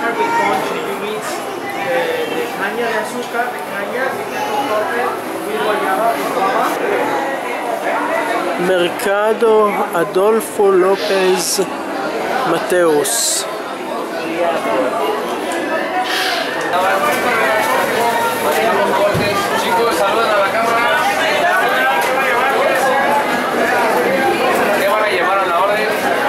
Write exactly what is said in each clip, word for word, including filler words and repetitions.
azúcar with conchi. You mix the, the caña de azúcar, the caña, with guayaba, with guava. Mercado Adolfo López Mateos. Chicos, saludan a la cámara. ¿Qué van a llevar a la orden?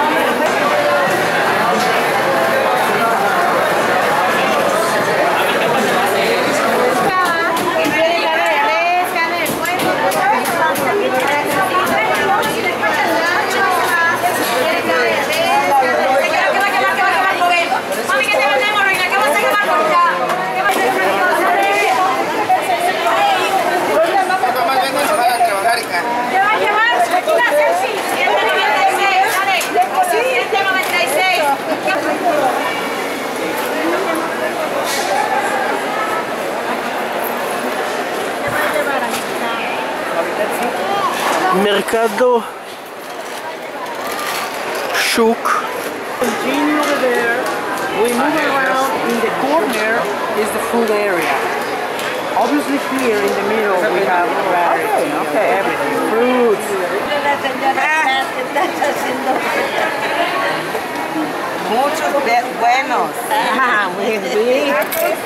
Mercado Shuk. Continue over there. We move around. In the corner is the food area. Obviously here in the middle we have variety, okay, everything. Fruits. Muchos buenos. Ah, muy bien.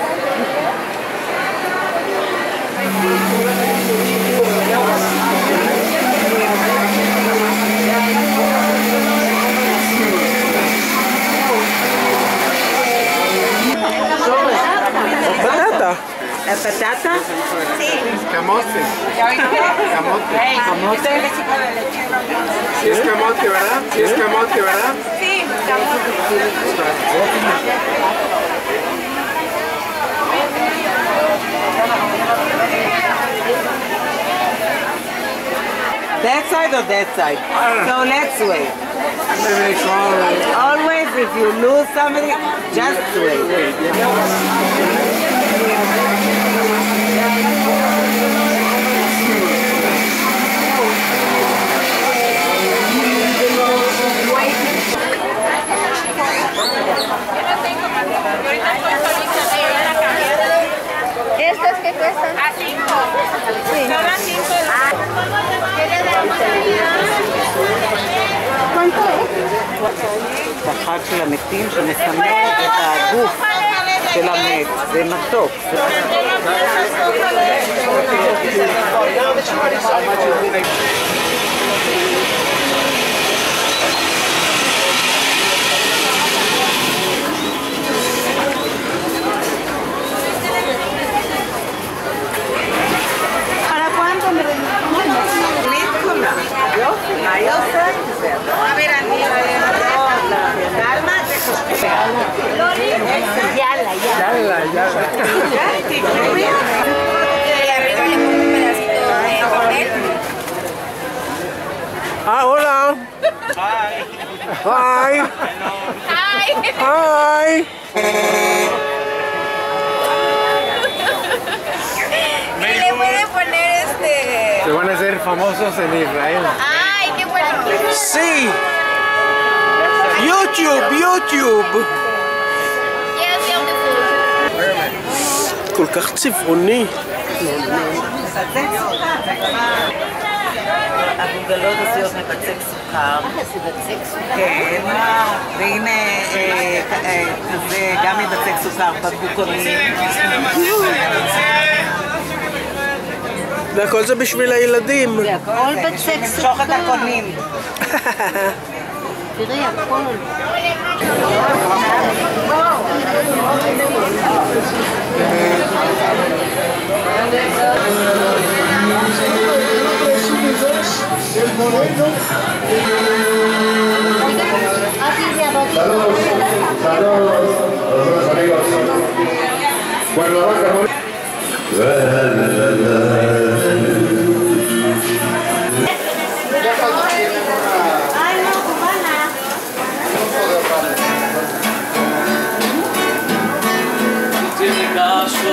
Patata. ¿La patata? Sí. Camote. Camote. ¿Camote? Sí es camote, ¿verdad? Sí es camote, ¿verdad? Sí, camote. That side or that side? So let's wait. Always if you lose somebody, just wait. ¿Estas qué cuestan? A cinco. Sí. Son a cinco. ¿Qué le damos? ¿Cuánto es? את החג של המתים שמסמל את הגוף של המת, זה מתוק. ¿Para cuánto me A ver, amiga, calma, Yala, yala. Yala, yala. Arriba le pongo un pedacito de jornel. Ah, hola. Hi. Hi. ¡Ay! Hi. Y le pueden poner este... Se van a hacer famosos en Israel. ¡Ay, qué bueno! Sí. YouTube, YouTube. Yes, beautiful. כל כך צבעוני. הגולגלות עשויות מבצק סוכר. זה בצק סוכר. כן, והנה כזה גם מבצק סוכר, בקבוקונים. והכל זה בשביל הילדים. זה הכל בצק סוכר. למשוך את הקונים. תראי, הכל. Saludos, saludos a los amigos. Cuernavaca. Ay, no, cubana. Tiene caso.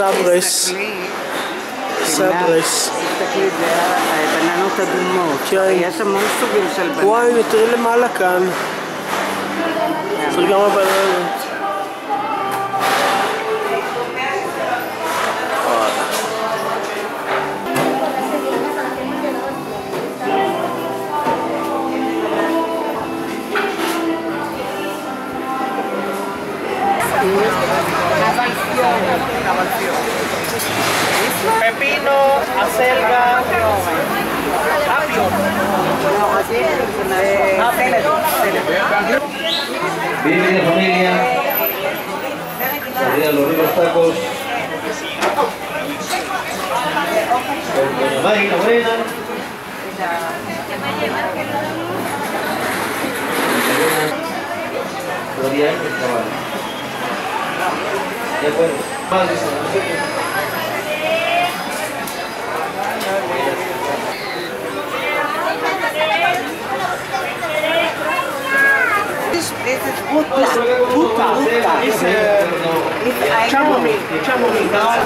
סברס. תסתכלי, סברס. תסתכלי, זה הבננות אדומות. כן. יש המון סוגים של בננות. וואי, תראי למעלה כאן. זה גם הבננות. Pepino, acelga, apio. Bienvenida familia. Arriba los ricos tacos. Con doña Mari, la buena. Todavía hay que trabajar. De acuerdo. Más de eso. This is puta. Puta. It's uh, chamomile, chamomile.